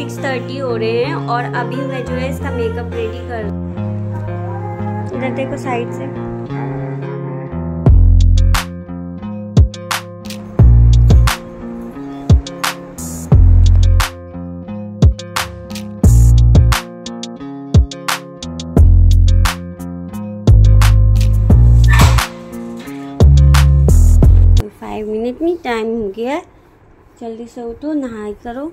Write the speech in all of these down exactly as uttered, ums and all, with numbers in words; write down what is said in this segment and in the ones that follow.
Six thirty हो रहे हैं और अभी मैं जो है इसका मेकअप रेडी कर रही हूँ। इधर देखो साइड से। फाइव मिनट में टाइम हो गया है, जल्दी से उठो, नहाई करो।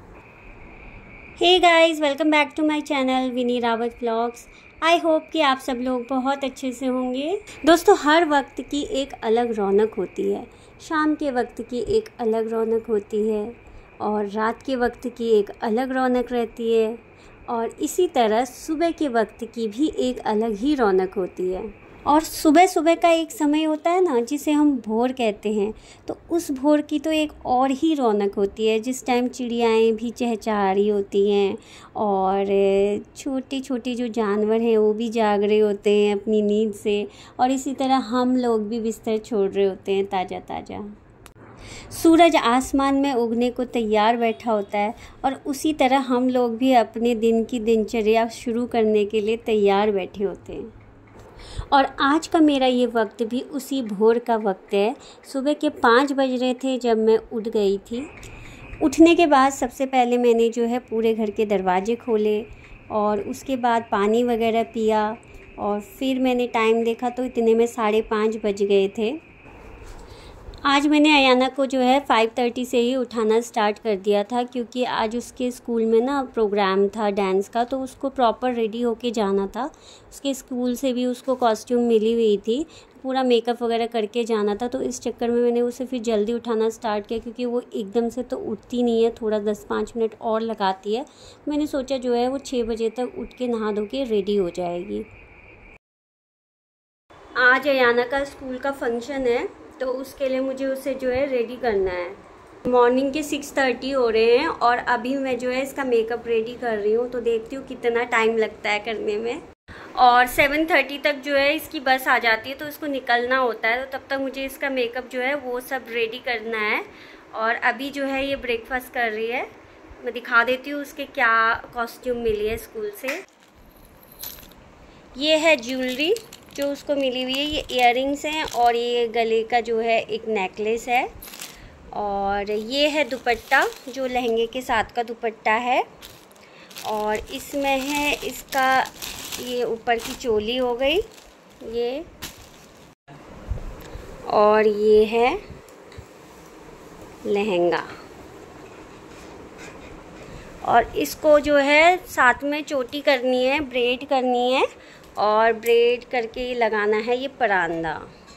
Hey guys, welcome back to my channel Vini Rawat vlogs. I hope कि आप सब लोग बहुत अच्छे से होंगे। दोस्तों, हर वक्त की एक अलग रौनक होती है। शाम के वक्त की एक अलग रौनक होती है और रात के वक्त की एक अलग रौनक रहती है और इसी तरह सुबह के वक्त की भी एक अलग ही रौनक होती है। और सुबह सुबह का एक समय होता है ना, जिसे हम भोर कहते हैं, तो उस भोर की तो एक और ही रौनक होती है, जिस टाइम चिड़ियाएँ भी चहचहा रही होती हैं और छोटे छोटे जो जानवर हैं वो भी जाग रहे होते हैं अपनी नींद से, और इसी तरह हम लोग भी बिस्तर छोड़ रहे होते हैं ताज़ा ताज़ा। सूरज आसमान में उगने को तैयार बैठा होता है और उसी तरह हम लोग भी अपने दिन की दिनचर्या शुरू करने के लिए तैयार बैठे होते हैं। और आज का मेरा ये वक्त भी उसी भोर का वक्त है। सुबह के पाँच बज रहे थे जब मैं उठ गई थी। उठने के बाद सबसे पहले मैंने जो है पूरे घर के दरवाजे खोले और उसके बाद पानी वगैरह पिया और फिर मैंने टाइम देखा तो इतने में साढ़े पाँच बज गए थे। आज मैंने अयाना को जो है फाइव थर्टी से ही उठाना स्टार्ट कर दिया था, क्योंकि आज उसके स्कूल में ना प्रोग्राम था डांस का, तो उसको प्रॉपर रेडी होके जाना था। उसके स्कूल से भी उसको कॉस्ट्यूम मिली हुई थी, पूरा मेकअप वगैरह करके जाना था। तो इस चक्कर में मैंने उसे फिर जल्दी उठाना स्टार्ट किया, क्योंकि वो एकदम से तो उठती नहीं है, थोड़ा दस पाँच मिनट और लगाती है। मैंने सोचा जो है वो छः बजे तक उठ के नहा धो के रेडी हो जाएगी। आज अयाना का स्कूल का फंक्शन है, तो उसके लिए मुझे उसे जो है रेडी करना है। मॉर्निंग के सिक्स थर्टी हो रहे हैं और अभी मैं जो है इसका मेकअप रेडी कर रही हूँ, तो देखती हूँ कितना टाइम लगता है करने में। और सेवन थर्टी तक जो है इसकी बस आ जाती है, तो इसको निकलना होता है, तो तब तक मुझे इसका मेकअप जो है वो सब रेडी करना है। और अभी जो है ये ब्रेकफास्ट कर रही है, मैं दिखा देती हूँ उसके क्या कॉस्ट्यूम मिली है स्कूल से। ये है ज्वेलरी जो उसको मिली हुई है, ये इयररिंग्स हैं और ये गले का जो है एक नेकलेस है, और ये है दुपट्टा जो लहंगे के साथ का दुपट्टा है, और इसमें है इसका ये ऊपर की चोली हो गई ये, और ये है लहंगा। और इसको जो है साथ में चोटी करनी है, ब्रेड करनी है और ब्रेड करके लगाना है ये परांदा।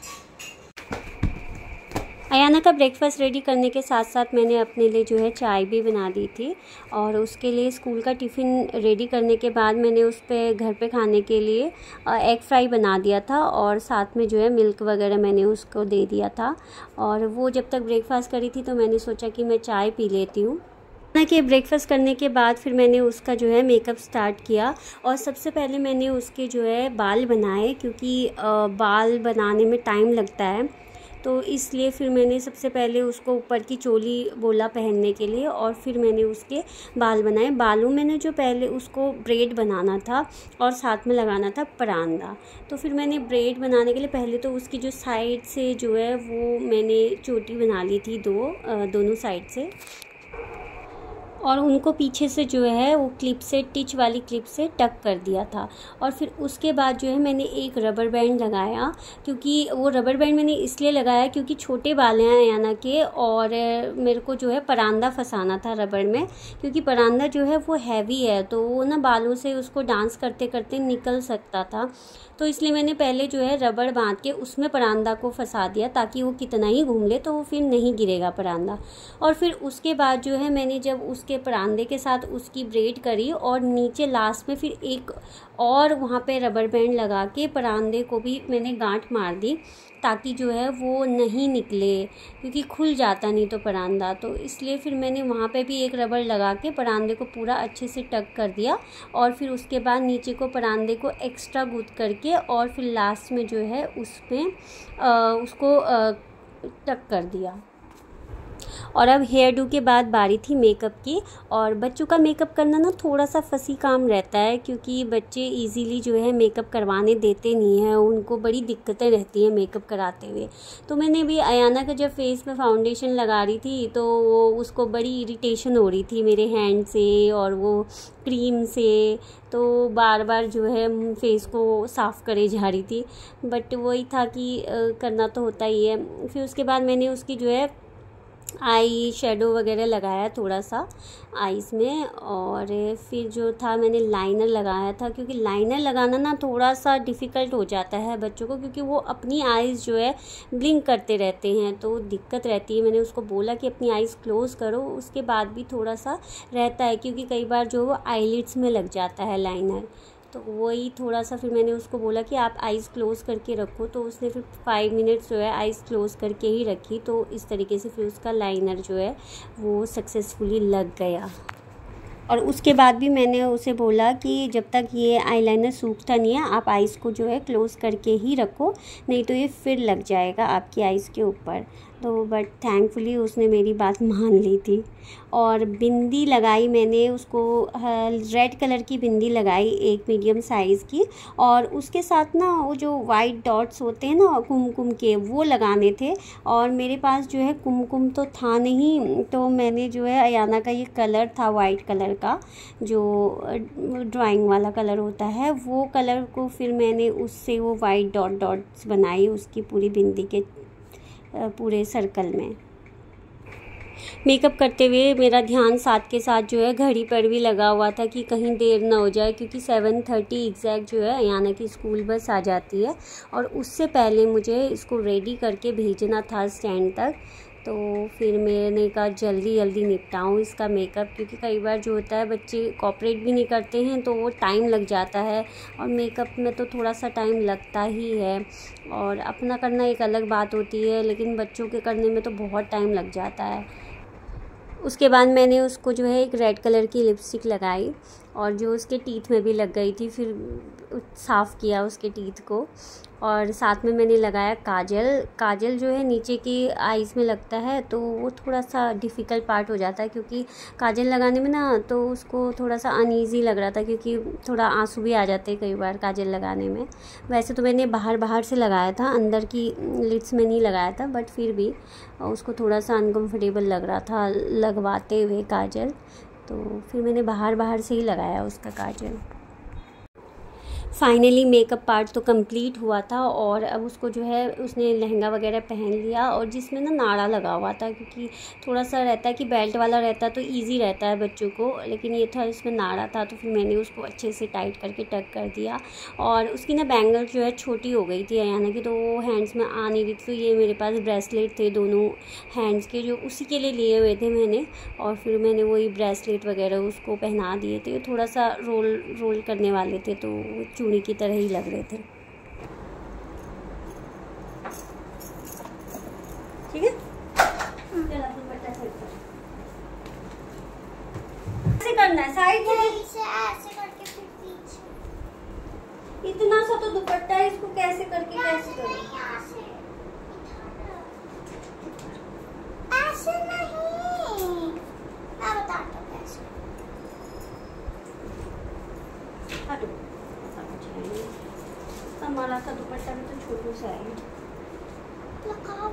अयाना का ब्रेकफास्ट रेडी करने के साथ साथ मैंने अपने लिए जो है चाय भी बना दी थी, और उसके लिए स्कूल का टिफ़िन रेडी करने के बाद मैंने उस पर घर पे खाने के लिए एग फ्राई बना दिया था, और साथ में जो है मिल्क वगैरह मैंने उसको दे दिया था। और वो जब तक ब्रेकफास्ट करी थी तो मैंने सोचा कि मैं चाय पी लेती हूँ। ना कि ब्रेकफास्ट करने के बाद फिर मैंने उसका जो है मेकअप स्टार्ट किया, और सबसे पहले मैंने उसके जो है बाल बनाए, क्योंकि बाल बनाने में टाइम लगता है, तो इसलिए फिर मैंने सबसे पहले उसको ऊपर की चोली बोला पहनने के लिए, और फिर मैंने उसके बाल बनाए। बालों मैंने जो पहले उसको ब्रेड बनाना था और साथ में लगाना था परांदा, तो फिर मैंने ब्रेड बनाने के लिए पहले तो उसकी जो साइड से जो है वो मैंने चोटी बना ली थी, दो दोनों साइड से, और उनको पीछे से जो है वो क्लिप से, टिच वाली क्लिप से टक कर दिया था। और फिर उसके बाद जो है मैंने एक रबर बैंड लगाया, क्योंकि वो रबर बैंड मैंने इसलिए लगाया क्योंकि छोटे बाल हैं अयाना के, और मेरे को जो है परांदा फंसाना था रबड़ में, क्योंकि परांदा जो है वो हैवी है, तो वो ना बालों से उसको डांस करते करते निकल सकता था, तो इसलिए मैंने पहले जो है रबड़ बांध के उसमें परांदा को फंसा दिया, ताकि वो कितना ही घूम ले तो वो फिर नहीं गिरेगा परांदा। और फिर उसके बाद जो है मैंने जब उसके परांदे के साथ उसकी ब्रेड करी, और नीचे लास्ट में फिर एक और वहाँ पे रबर बैंड लगा के परांदे को भी मैंने गांठ मार दी, ताकि जो है वो नहीं निकले, क्योंकि खुल जाता नहीं तो परांदा, तो इसलिए फिर मैंने वहाँ पे भी एक रबड़ लगा के परांदे को पूरा अच्छे से टक कर दिया, और फिर उसके बाद नीचे को परांदे को एक्स्ट्रा गूंथ करके, और फिर लास्ट में जो है उसमें उसको आ, टक कर दिया। और अब हेयर डू के बाद बारी थी मेकअप की। और बच्चों का मेकअप करना ना थोड़ा सा फंसी काम रहता है, क्योंकि बच्चे इजीली जो है मेकअप करवाने देते नहीं हैं, उनको बड़ी दिक्कतें रहती हैं मेकअप कराते हुए। तो मैंने भी अयाना का जब फेस पे फाउंडेशन लगा रही थी तो वो उसको बड़ी इरिटेशन हो रही थी मेरे हैंड से और वो क्रीम से, तो बार बार जो है फेस को साफ़ करे जा रही थी। बट वही था कि करना तो होता ही है। फिर उसके बाद मैंने उसकी जो है आई शेडो वगैरह लगाया थोड़ा सा आईज़ में, और फिर जो था मैंने लाइनर लगाया था, क्योंकि लाइनर लगाना ना थोड़ा सा डिफ़िकल्ट हो जाता है बच्चों को, क्योंकि वो अपनी आईज़ जो है ब्लिंक करते रहते हैं तो दिक्कत रहती है। मैंने उसको बोला कि अपनी आईज़ क्लोज़ करो, उसके बाद भी थोड़ा सा रहता है, क्योंकि कई बार जो वो आईलिड्स में लग जाता है लाइनर, तो वही थोड़ा सा फिर मैंने उसको बोला कि आप आइज़ क्लोज़ करके रखो, तो उसने फिर फाइव मिनट्स जो है आइज़ क्लोज़ करके ही रखी। तो इस तरीके से फिर उसका लाइनर जो है वो सक्सेसफुली लग गया। और उसके बाद भी मैंने उसे बोला कि जब तक ये आईलाइनर सूखता नहीं है आप आइज़ को जो है क्लोज़ करके ही रखो, नहीं तो ये फिर लग जाएगा आपकी आइज़ के ऊपर। तो बट थैंकफुली उसने मेरी बात मान ली थी। और बिंदी लगाई मैंने उसको, रेड कलर की बिंदी लगाई एक मीडियम साइज़ की, और उसके साथ ना वो जो वाइट डॉट्स होते हैं ना कुमकुम के, वो लगाने थे। और मेरे पास जो है कुमकुम तो था नहीं, तो मैंने जो है अयाना का ये कलर था वाइट कलर का, जो ड्राइंग वाला कलर होता है, वो कलर को फिर मैंने उससे वो वाइट डॉट डॉट्स बनाई उसकी पूरी बिंदी के पूरे सर्कल में। मेकअप करते हुए मेरा ध्यान साथ के साथ जो है घड़ी पर भी लगा हुआ था कि कहीं देर ना हो जाए, क्योंकि सेवन थर्टी एग्जैक्ट जो है अयाना की स्कूल बस आ जाती है और उससे पहले मुझे इसको रेडी करके भेजना था स्टैंड तक। तो फिर मैंने कहा जल्दी जल्दी निपटाऊँ इसका मेकअप, क्योंकि कई बार जो होता है बच्चे कोऑपरेट भी नहीं करते हैं तो वो टाइम लग जाता है, और मेकअप में तो थोड़ा सा टाइम लगता ही है। और अपना करना एक अलग बात होती है, लेकिन बच्चों के करने में तो बहुत टाइम लग जाता है। उसके बाद मैंने उसको जो है एक रेड कलर की लिपस्टिक लगाई, और जो उसके टीथ में भी लग गई थी, फिर साफ़ किया उसके टीथ को। और साथ में मैंने लगाया काजल। काजल जो है नीचे की आईज़ में लगता है तो वो थोड़ा सा डिफ़िकल्ट पार्ट हो जाता है, क्योंकि काजल लगाने में ना तो उसको थोड़ा सा अनईज़ी लग रहा था, क्योंकि थोड़ा आंसू भी आ जाते हैं कई बार काजल लगाने में। वैसे तो मैंने बाहर बाहर से लगाया था, अंदर की लिड्स में नहीं लगाया था, बट फिर भी उसको थोड़ा सा अनकम्फर्टेबल लग रहा था लगवाते हुए काजल, तो फिर मैंने बाहर बाहर से ही लगाया उसका काजल। फाइनली मेकअप पार्ट तो कंप्लीट हुआ था, और अब उसको जो है उसने लहंगा वगैरह पहन लिया, और जिसमें ना नाड़ा लगा हुआ था, क्योंकि थोड़ा सा रहता है कि बेल्ट वाला रहता है तो इजी रहता है बच्चों को, लेकिन ये था इसमें नाड़ा था, तो फिर मैंने उसको अच्छे से टाइट करके टक कर दिया। और उसकी ना बैंगल जो है छोटी हो गई थी अयाना की, तो वो हैंड्स में आ नहीं रही थी। तो ये मेरे पास ब्रेसलेट थे दोनों हैंड्स के, जो उसी के लिए लिए हुए थे मैंने, और फिर मैंने वही ब्रेसलेट वगैरह उसको पहना दिए थे। थोड़ा सा रोल रोल करने वाले थे तो चूड़ी की तरह ही लग रहे थे। ठीक है, ऐसे करना है साइड से ऐसे करके फिर पीछे। इतना सा तो दुपट्टा है, इसको कैसे करके कैसे करूं? ऐसे नहीं, मैं बताता हूँ कैसे। हटो, हमारा का दुपट्टा भी तो छोटू सा है। लगाओ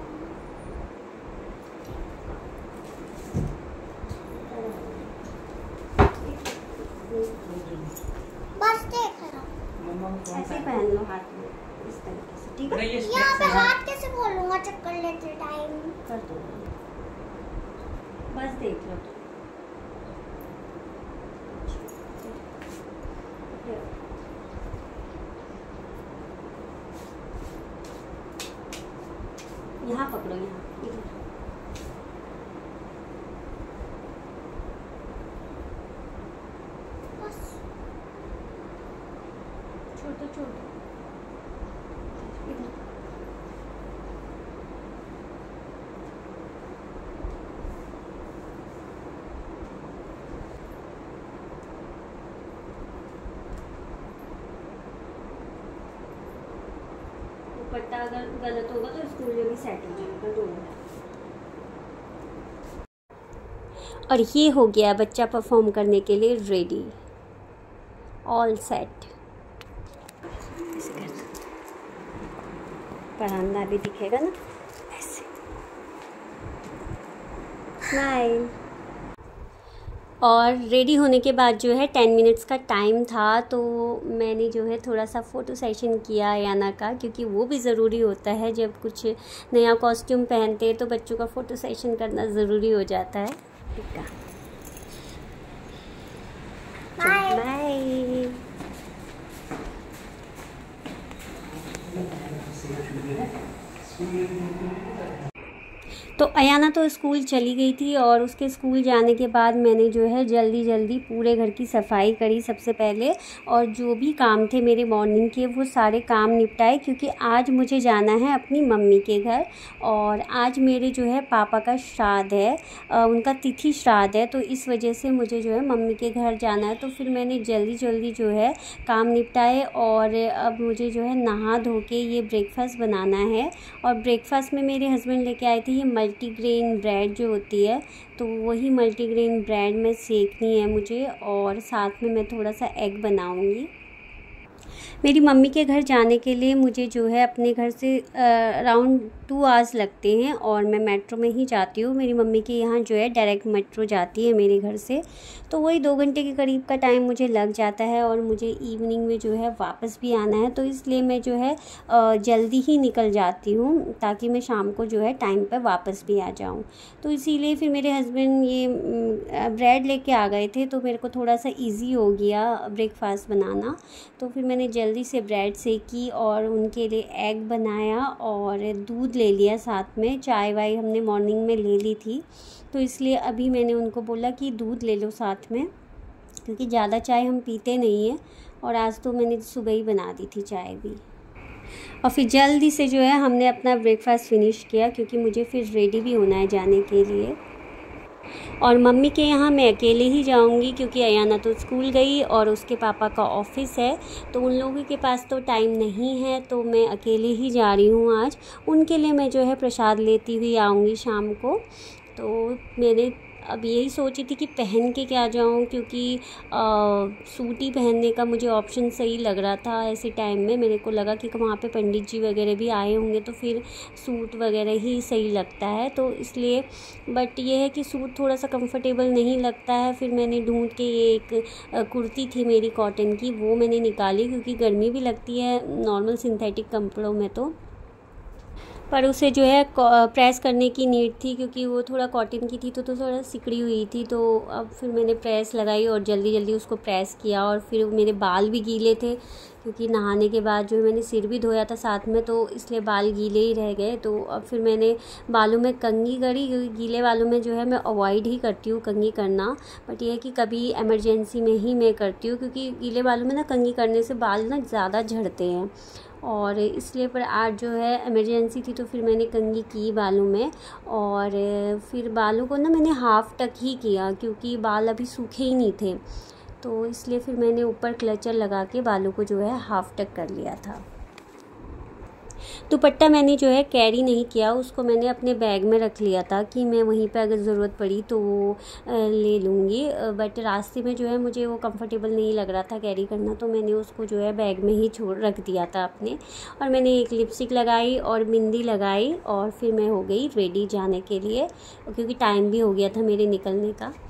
बस देख लो, ऐसे पहन लो हाथ में इस तरीके से, ठीक है? यहाँ पे हाथ कैसे खोलूंगा चक्कर लेते टाइम? कर दो, बस देख लो। यहाँ पकड़ो, यहाँ इधर। छोटो छोटो इधर। दुपट्टा अगर गलत होगा तो स्कूल में भी सेट हो जाएगा दोनों। और ये हो गया बच्चा परफॉर्म करने के लिए रेडी, ऑल सेट। परांदा भी दिखेगा ना ऐसे, स्माइल। और रेडी होने के बाद जो है टेन मिनट्स का टाइम था, तो मैंने जो है थोड़ा सा फ़ोटो सेशन किया अयाना का, क्योंकि वो भी ज़रूरी होता है। जब कुछ नया कॉस्ट्यूम पहनते हैं तो बच्चों का फ़ोटो सेशन करना ज़रूरी हो जाता है। बाय। तो अयाना तो स्कूल चली गई थी, और उसके स्कूल जाने के बाद मैंने जो है जल्दी जल्दी पूरे घर की सफाई करी सबसे पहले, और जो भी काम थे मेरे मॉर्निंग के वो सारे काम निपटाए, क्योंकि आज मुझे जाना है अपनी मम्मी के घर। और आज मेरे जो है पापा का श्राद्ध है, उनका तिथि श्राद्ध है, तो इस वजह से मुझे जो है मम्मी के घर जाना है। तो फिर मैंने जल्दी जल्दी जो है काम निपटाए, और अब मुझे जो है नहा धो के ये ब्रेकफास्ट बनाना है। और ब्रेकफास्ट में मेरे हस्बैंड लेके आए थे ये मल्टीग्रेन ब्रेड जो होती है, तो वही मल्टीग्रेन ब्रेड में सेकनी है मुझे, और साथ में मैं थोड़ा सा एग बनाऊंगी। मेरी मम्मी के घर जाने के लिए मुझे जो है अपने घर से अराउंड टू आवर्स लगते हैं, और मैं मेट्रो में ही जाती हूँ। मेरी मम्मी के यहाँ जो है डायरेक्ट मेट्रो जाती है मेरे घर से, तो वही दो घंटे के करीब का टाइम मुझे लग जाता है, और मुझे इवनिंग में जो है वापस भी आना है, तो इसलिए मैं जो है जल्दी ही निकल जाती हूँ, ताकि मैं शाम को जो है टाइम पर वापस भी आ जाऊँ। तो इसीलिए फिर मेरे हस्बैंड ये ब्रेड लेके आ गए थे, तो मेरे को थोड़ा सा ईजी हो गया ब्रेकफास्ट बनाना। तो फिर मैंने जल्दी से ब्रेड सेकी और उनके लिए एग बनाया, और दूध ले लिया साथ में। चाय वाय हमने मॉर्निंग में ले ली थी, तो इसलिए अभी मैंने उनको बोला कि दूध ले लो साथ में, क्योंकि ज़्यादा चाय हम पीते नहीं हैं, और आज तो मैंने सुबह ही बना दी थी चाय भी। और फिर जल्दी से जो है हमने अपना ब्रेकफास्ट फिनिश किया, क्योंकि मुझे फिर रेडी भी होना है जाने के लिए। और मम्मी के यहाँ मैं अकेले ही जाऊंगी, क्योंकि अयाना तो स्कूल गई और उसके पापा का ऑफिस है, तो उन लोगों के पास तो टाइम नहीं है, तो मैं अकेले ही जा रही हूँ आज। उनके लिए मैं जो है प्रसाद लेती हुई आऊँगी शाम को। तो मैंने अब यही सोची थी कि पहन के क्या जाऊँ, क्योंकि सूट ही पहनने का मुझे ऑप्शन सही लग रहा था ऐसे टाइम में। मेरे को लगा कि वहाँ पे पंडित जी वगैरह भी आए होंगे, तो फिर सूट वगैरह ही सही लगता है, तो इसलिए। बट ये है कि सूट थोड़ा सा कंफर्टेबल नहीं लगता है। फिर मैंने ढूंढ के ये एक कुर्ती थी मेरी कॉटन की, वो मैंने निकाली, क्योंकि गर्मी भी लगती है नॉर्मल सिंथेटिक कपड़ों में, तो पर उसे जो है प्रेस करने की नीड थी, क्योंकि वो थोड़ा कॉटन की थी, तो, तो थोड़ा सिकड़ी हुई थी। तो अब फिर मैंने प्रेस लगाई और जल्दी जल्दी उसको प्रेस किया। और फिर मेरे बाल भी गीले थे, क्योंकि नहाने के बाद जो है मैंने सिर भी धोया था साथ में, तो इसलिए बाल गीले ही रह गए। तो अब फिर मैंने बालों में कंघी करी, क्योंकि गीले बालों में जो है मैं अवॉइड ही करती हूँ कंघी करना। बट ये है कि कभी इमरजेंसी में ही मैं करती हूँ, क्योंकि गीले बालों में ना कंघी करने से बाल ना ज़्यादा झड़ते हैं, और इसलिए। पर आज जो है इमरजेंसी थी, तो फिर मैंने कंघी की बालों में। और फिर बालों को ना मैंने हाफ़ टक ही किया, क्योंकि बाल अभी सूखे ही नहीं थे, तो इसलिए फिर मैंने ऊपर क्लचर लगा के बालों को जो है हाफ़ टक कर लिया था। दुपट्टा मैंने जो है कैरी नहीं किया, उसको मैंने अपने बैग में रख लिया था कि मैं वहीं पे अगर ज़रूरत पड़ी तो वो ले लूँगी। बट रास्ते में जो है मुझे वो कंफर्टेबल नहीं लग रहा था कैरी करना, तो मैंने उसको जो है बैग में ही छोड़ रख दिया था अपने। और मैंने एक लिपस्टिक लगाई और बिंदी लगाई, और फिर मैं हो गई रेडी जाने के लिए, क्योंकि टाइम भी हो गया था मेरे निकलने का।